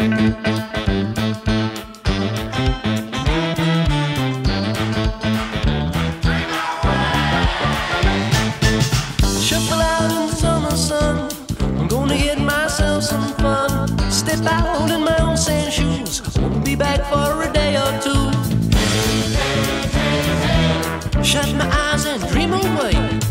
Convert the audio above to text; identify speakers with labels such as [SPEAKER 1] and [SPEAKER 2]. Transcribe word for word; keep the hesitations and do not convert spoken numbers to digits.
[SPEAKER 1] Shuffle out in the summer sun, I'm gonna get myself some fun. Step out in my own sand shoes, won't be back for a day or two. Shut my eyes and dream away,